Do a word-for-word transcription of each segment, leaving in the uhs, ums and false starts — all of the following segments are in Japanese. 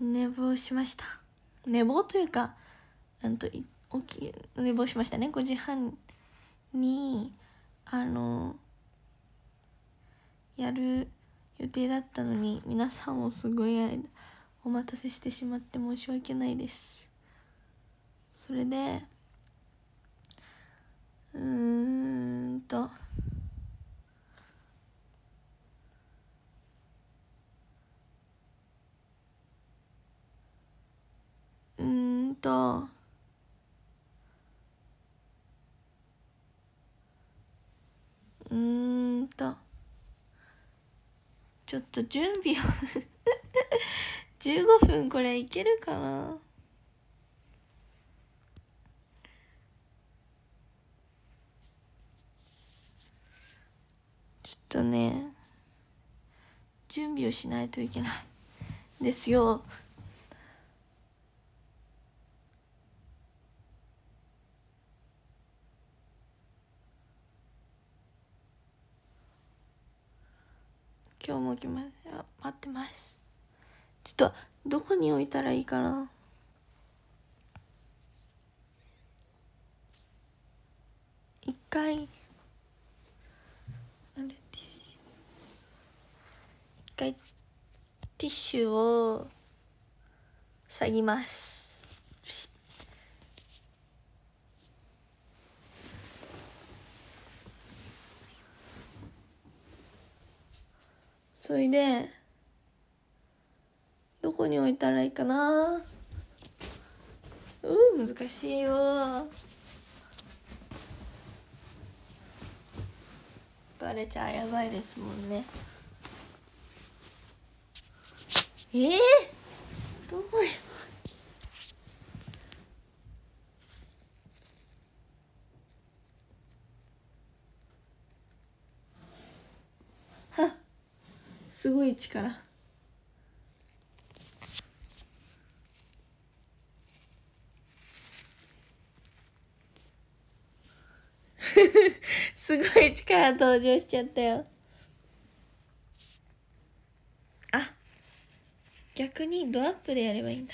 寝坊しました。寝坊というかうんと起き寝坊しましたね。ごじはんにあのやる予定だったのに、皆さんをすごい間お待たせしてしまって申し訳ないです。それでうーんとうーんとうーんとちょっと準備をじゅうごふんこれいけるかな。ちょっとね準備をしないといけないですよ。今日も来ま待ってます。ちょっとどこに置いたらいいかな。一回あれティッシュ一回ティッシュを下げます。それでどこに置いたらいいかな。うん難しいよ。バレちゃやばいですもんね。えー、どこにはっすごい力すごい力登場しちゃったよ。あ逆にドアップでやればいいんだ。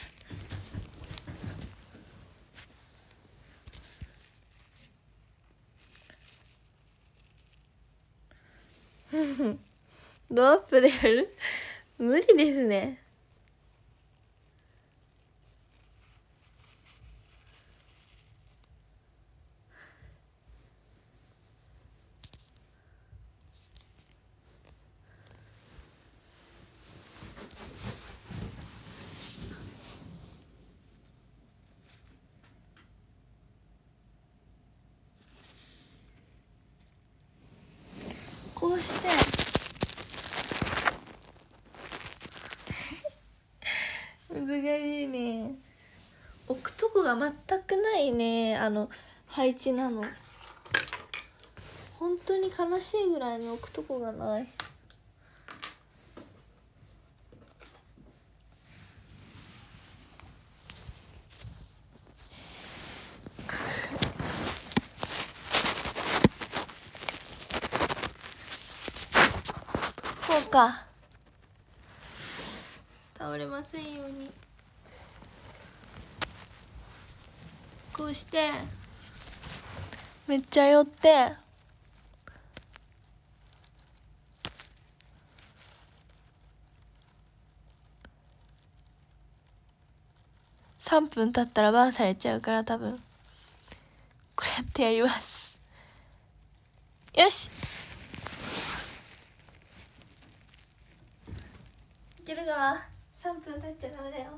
ドアップでやる無理ですね。こうして難しいね。置くとこが全くないね。あの配置なの本当に悲しいぐらいに置くとこがない。こうか倒れませんように。こうしてめっちゃ寄ってさんぷん経ったらバーされちゃうから、多分こうやってやります。よしいけるかな。さんぷん経っちゃダメだよ。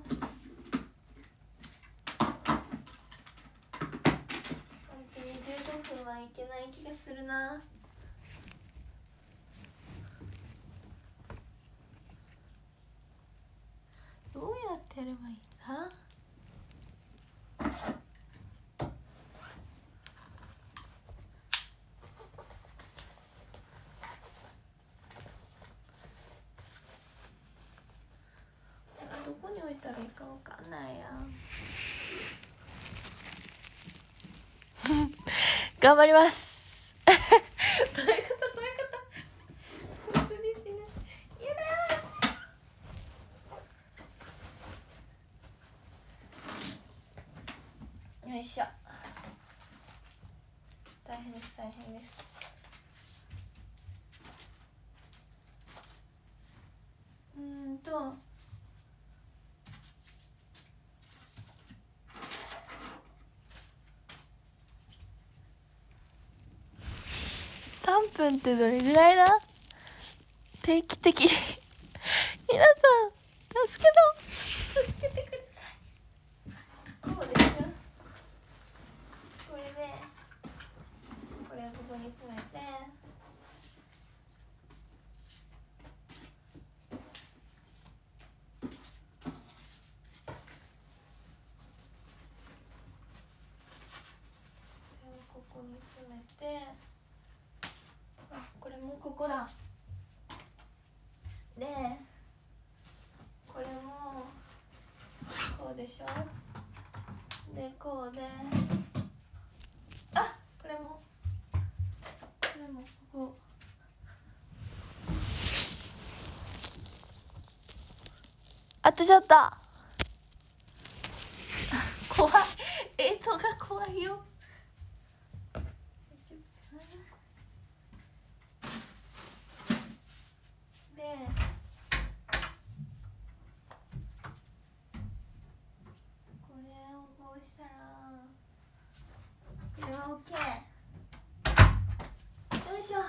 本当にじゅうごふんはいけない気がするな。どうやってやればいいんだ。どこに置いたらいいかわかんないや。頑張りますどういうことどういうこと本当ですね。やだしょ。大変です大変です。うーんとさんぷんってどれぐらいだ？定期的に皆さん助けろ助けてください。こうですよ。これでこれをここに詰めて、ここに詰めて、あ、これもここだ。でこれもこうでしょ。でこうで、あ、これもこれもここ。あとちょっと怖い、えとが怖いよ。でこれをこうしたらこれは OK。 よいしょ。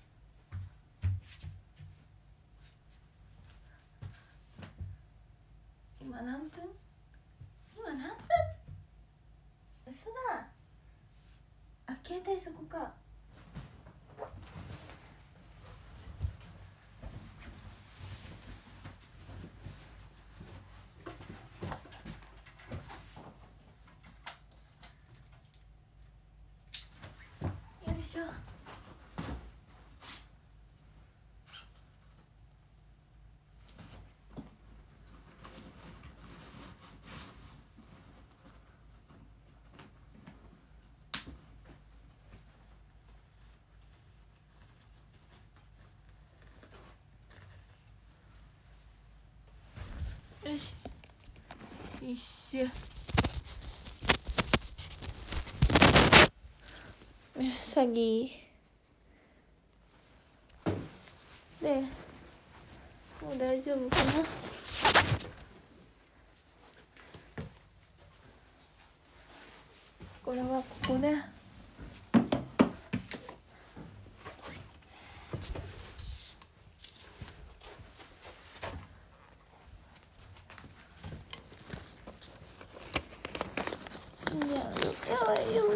今何分？今何分？嘘だ。あ、携帯そこか。よいしょ。よし、一緒。うさぎでもう大丈夫かな。これはここでいや、やばいよ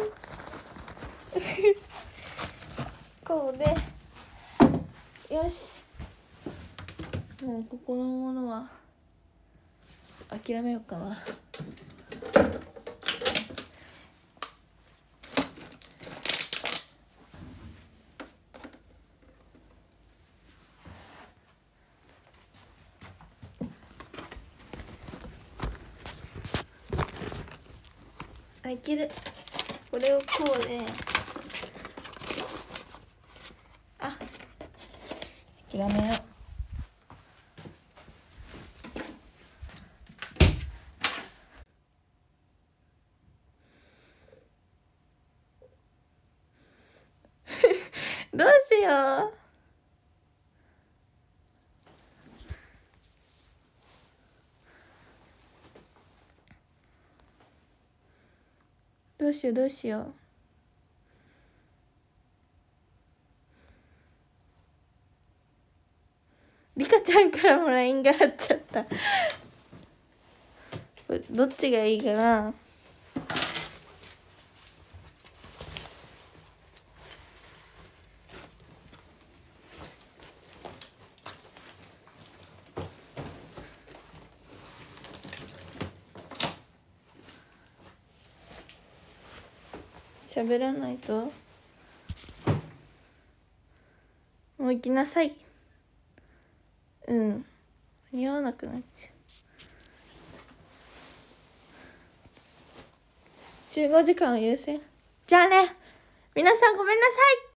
こうでよし。もうここのものは諦めようかな。あ、いける。これをこうで、あ、諦めよう。どうしよう。どうしようどうしよう。リカちゃんからも ライン があっちゃったどっちがいいかな。喋らないと。もう行きなさい。うん間に合わなくなっちゃう。集合時間を優先。じゃあね、皆さんごめんなさい。